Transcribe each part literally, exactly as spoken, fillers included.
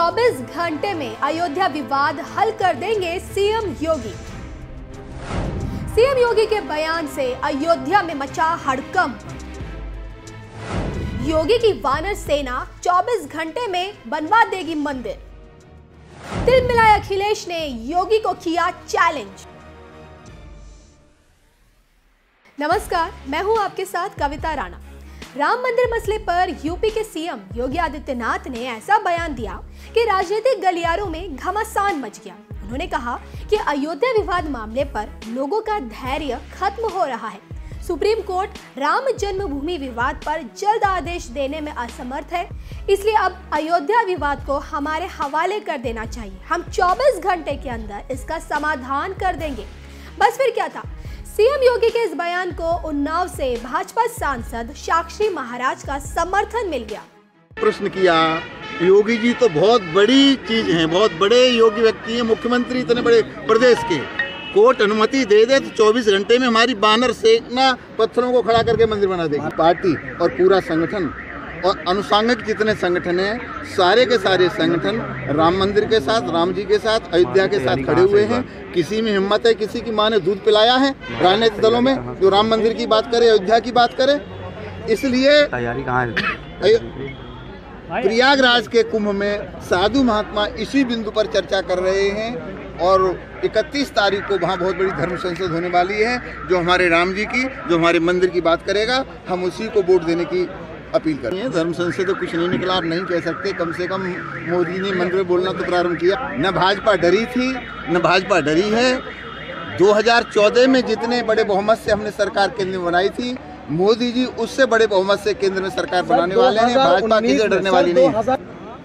चौबीस घंटे में अयोध्या विवाद हल कर देंगे सीएम योगी। सीएम योगी के बयान से अयोध्या में मचा हड़कंप। योगी की वानर सेना चौबीस घंटे में बनवा देगी मंदिर। तिल मिलाए अखिलेश ने योगी को किया चैलेंज। नमस्कार, मैं हूं आपके साथ कविता राणा। राम मंदिर मसले पर यूपी के सीएम योगी आदित्यनाथ ने ऐसा बयान दिया कि राजनीतिक गलियारों में घमासान मच गया। उन्होंने कहा कि अयोध्या विवाद मामले पर लोगों का धैर्य खत्म हो रहा है। सुप्रीम कोर्ट राम जन्मभूमि विवाद पर जल्द आदेश देने में असमर्थ है, इसलिए अब अयोध्या विवाद को हमारे हवाले कर देना चाहिए। हम चौबीस घंटे के अंदर इसका समाधान कर देंगे। बस फिर क्या था। सीएम योगी के इस बयान को उन्नाव से भाजपा सांसद साक्षी महाराज का समर्थन मिल गया। प्रश्न किया, योगी जी तो बहुत बड़ी चीज हैं, बहुत बड़े योगी व्यक्ति हैं, मुख्यमंत्री इतने बड़े प्रदेश के। कोर्ट अनुमति दे दे तो चौबीस घंटे में हमारी बानर सेना पत्थरों को खड़ा करके मंदिर बना देगी। पार्टी और पूरा संगठन और अनुसांगिक जितने संगठन हैं, सारे के सारे संगठन राम मंदिर के साथ, राम जी के साथ, अयोध्या के साथ खड़े हुए हैं। किसी में हिम्मत है, किसी की माँ ने दूध पिलाया है राजनीतिक दलों में जो राम मंदिर की बात करे, अयोध्या की बात करे। इसलिए तैयारी कहाँ है? प्रयागराज के कुंभ में साधु महात्मा इसी बिंदु पर चर्चा कर रहे हैं और इकतीस तारीख को वहाँ बहुत बड़ी धर्म संसद होने वाली है, जो हमारे राम जी की, जो हमारे मंदिर की बात करेगा। हम उसी को वोट देने की अपील कर रहे हैं। धर्म संसद तो कुछ नहीं निकला, आप नहीं कह सकते। कम से कम मोदी ने मंदिर में बोलना तो प्रारंभ किया। न भाजपा डरी थी, न भाजपा डरी है। दो हज़ार चौदह में जितने बड़े बहुमत से हमने सरकार केंद्र में बनाई थी, मोदी जी उससे बड़े बहुमत से केंद्र में सरकार बनाने वाले हैं। भाजपा किसी डरने वाली नहीं।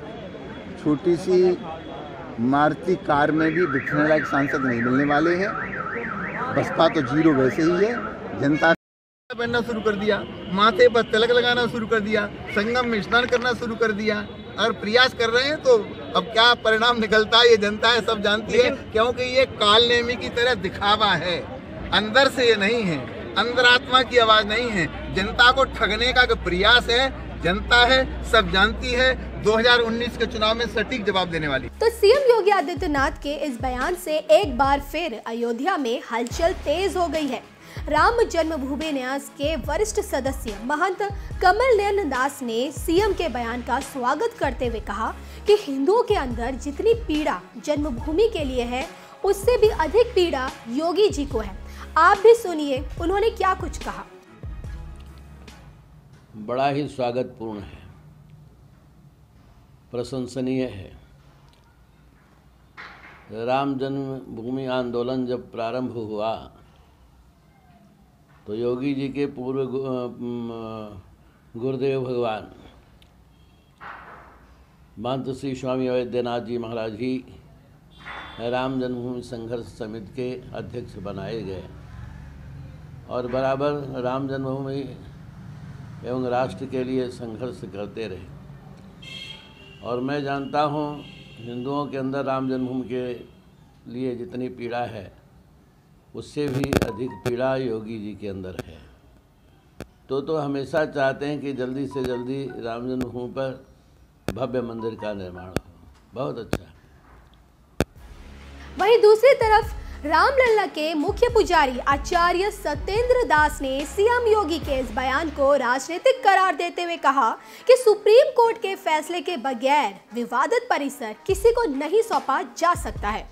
छोटी सी मारुति कार में भी बिठने लायक सांसद नहीं मिलने वाले हैं। बसपा तो जीरो वैसे ही है। जनता पहनना शुरू कर दिया, माथे पर तिलक लगाना शुरू कर दिया, संगम में स्नान करना शुरू कर दिया और प्रयास कर रहे हैं। तो अब क्या परिणाम निकलता है ये जनता है सब जानती है, क्योंकि ये कालनेमी की तरह दिखावा है, अंदर से ये नहीं है, अंतरात्मा की आवाज नहीं है। जनता को ठगने का प्रयास है, जनता है सब जानती है। दो हज़ार उन्नीस के चुनाव में सटीक जवाब देने वाली। तो सीएम योगी आदित्यनाथ के इस बयान से एक बार फिर अयोध्या में हलचल तेज हो गई है। राम जन्मभूमि न्यास के वरिष्ठ सदस्य महंत कमल नयन दास ने सीएम के बयान का स्वागत करते हुए कहा कि हिंदुओं के अंदर जितनी पीड़ा जन्मभूमि के लिए है, उससे भी अधिक पीड़ा योगी जी को है। आप भी सुनिए उन्होंने क्या कुछ कहा। बड़ा ही स्वागतपूर्ण है, प्रशंसनीय है। राम जन्मभूमि आंदोलन जब प्रारंभ हुआ तो योगी जी के पूर्व गुरुदेव भगवान महंत श्री स्वामी अवैधनाथ जी महाराज ही राम जन्मभूमि संघर्ष समिति के अध्यक्ष बनाए गए और बराबर राम जन्मभूमि एवं राष्ट्र के लिए संघर्ष करते रहे। और मैं जानता हूँ हिंदुओं के अंदर राम जन्मभूमि के लिए जितनी पीड़ा है, उससे भी अधिक पीड़ा योगी जी के अंदर है। तो तो हमेशा चाहते हैं कि जल्दी से जल्दी राम जन्मभूमि पर भव्य मंदिर का निर्माण हो। बहुत अच्छा। वहीं दूसरी तरफ रामलला के मुख्य पुजारी आचार्य सत्येंद्र दास ने सीएम योगी के इस बयान को राजनीतिक करार देते हुए कहा कि सुप्रीम कोर्ट के फैसले के बगैर विवादित परिसर किसी को नहीं सौंपा जा सकता है।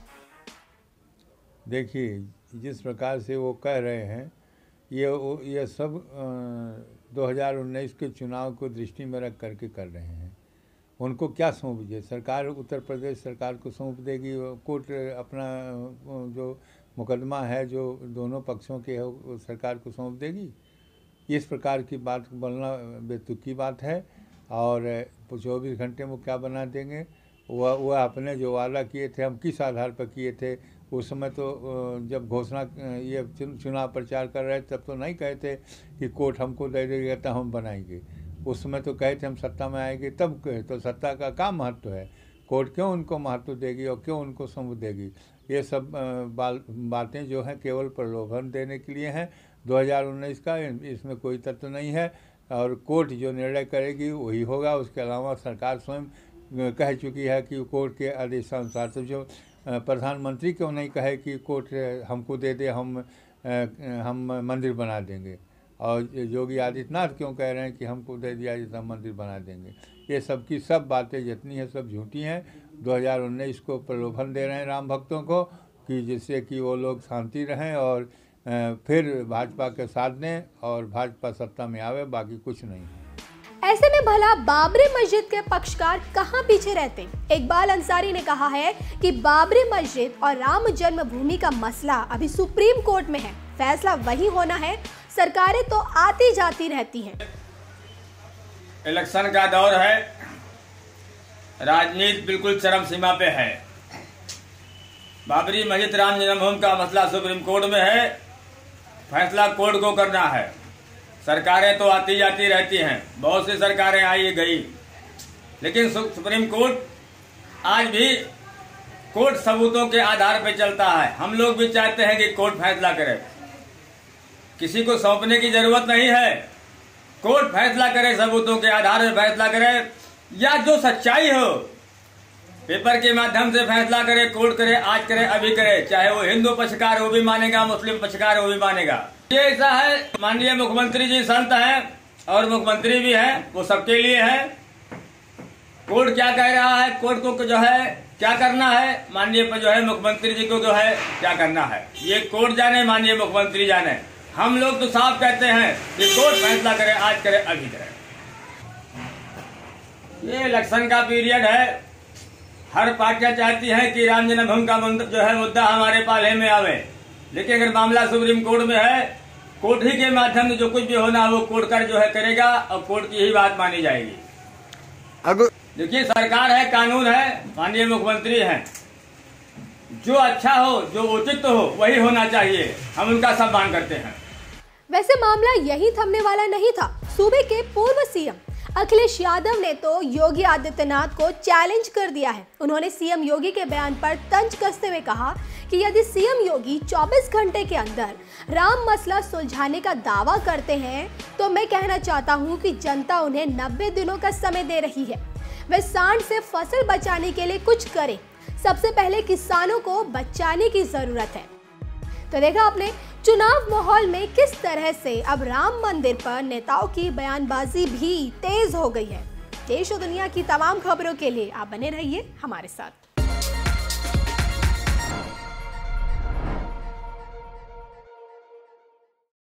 देखिए, जिस प्रकार से वो कह रहे हैं, ये ये सब दो हज़ार उन्नीस के चुनाव को दृष्टि में रख करके कर रहे हैं। उनको क्या सौंप दिए? सरकार उत्तर प्रदेश सरकार को सौंप देगी। कोर्ट अपना जो मुकदमा है जो दोनों पक्षों के है वो सरकार को सौंप देगी। इस प्रकार की बात बोलना बेतुकी बात है। और चौबीस घंटे में क्या बना देंगे? वह वह अपने जो वादा किए थे, हम किस आधार पर किए थे? उस समय तो जब घोषणा ये चुनाव प्रचार कर रहे तब तो नहीं कहे थे कि कोर्ट हमको दे देगा तो हम बनाएंगे। उस समय तो कहे थे हम सत्ता में आएंगे तब कहे। तो सत्ता का क्या महत्व है? कोर्ट क्यों उनको महत्व देगी और क्यों उनको सौंप देगी? ये सब बाल बातें जो हैं केवल प्रलोभन देने के लिए हैं। दो हज़ार उन्नीस का इसमें कोई तत्व नहीं है और कोर्ट जो निर्णय करेगी वही होगा। उसके अलावा सरकार स्वयं कह चुकी है कि कोर्ट के आदेशानुसार, तो जो प्रधानमंत्री क्यों नहीं कहे कि कोर्ट हमको दे दे, हम हम मंदिर बना देंगे, और योगी आदित्यनाथ क्यों कह रहे हैं कि हमको दे दिया जाए तो हम मंदिर बना देंगे। ये सब की सब बातें जितनी हैं सब झूठी हैं। दो हज़ार उन्नीस को प्रलोभन दे रहे हैं राम भक्तों को कि जिससे कि वो लोग शांति रहें और फिर भाजपा के साथ दें और भाजपा सत्ता में आवे, बाकी कुछ नहीं। ऐसे में भला बाबरी मस्जिद के पक्षकार कहां पीछे रहते? इकबाल अंसारी ने कहा है कि बाबरी मस्जिद और राम जन्मभूमि का मसला अभी सुप्रीम कोर्ट में है, फैसला वही होना है, सरकारें तो आती जाती रहती हैं। इलेक्शन का दौर है, राजनीति बिल्कुल चरम सीमा पे है। बाबरी मस्जिद राम जन्मभूमि का मसला सुप्रीम कोर्ट में है, फैसला कोर्ट को करना है। सरकारें तो आती जाती रहती हैं, बहुत सी सरकारें आई गई, लेकिन सुप्रीम कोर्ट आज भी कोर्ट सबूतों के आधार पर चलता है। हम लोग भी चाहते हैं कि कोर्ट फैसला करे, किसी को सौंपने की जरूरत नहीं है, कोर्ट फैसला करे, सबूतों के आधार पर फैसला करे, या जो सच्चाई हो पेपर के माध्यम से फैसला करे, कोर्ट करे, आज करे, अभी करे, चाहे वो हिंदू पक्षकार वो भी मानेगा, मुस्लिम पक्षकार वो भी मानेगा। ये ऐसा है, माननीय मुख्यमंत्री जी संत हैं और मुख्यमंत्री भी हैं, वो सबके लिए है। कोर्ट क्या कह रहा है, कोर्ट को जो है क्या करना है, माननीय पर जो है मुख्यमंत्री जी को जो है क्या करना है, ये कोर्ट जाने, माननीय मुख्यमंत्री जाने। हम लोग तो साफ कहते हैं कि कोर्ट फैसला करे, आज करे, अभी करे। ये इलेक्शन का पीरियड है, हर पार्टियां चाहती है कि राम जन्मभूमि का जो है मुद्दा हमारे पाले में आवे, लेकिन अगर मामला सुप्रीम कोर्ट में है, कोर्ट ही के माध्यम से जो कुछ भी होना वो कोर्ट कर जो है करेगा और कोर्ट की ही बात मानी जाएगी। अगर देखिए, सरकार है, कानून है, माननीय मुख्यमंत्री हैं, जो अच्छा हो, जो उचित हो वही होना चाहिए, हम उनका सम्मान करते हैं। वैसे मामला यही थमने वाला नहीं था। सूबे के पूर्व सीएम अखिलेश यादव ने तो योगी आदित्यनाथ को चैलेंज कर दिया है। उन्होंने सीएम योगी के बयान पर तंज कसते हुए कहा कि यदि सीएम योगी चौबीस घंटे के अंदर राम मसला सुलझाने का दावा करते हैं तो मैं कहना चाहता हूं कि जनता उन्हें नब्बे दिनों का समय दे रही है। वे सांड से फसल बचाने के लिए कुछ करें। सबसे पहले किसानों को बचाने की जरूरत है। तो देखा आपने चुनाव माहौल में किस तरह से अब राम मंदिर पर नेताओं की बयानबाजी भी तेज हो गई है। देश और दुनिया की तमाम खबरों के लिए आप बने रहिए हमारे साथ।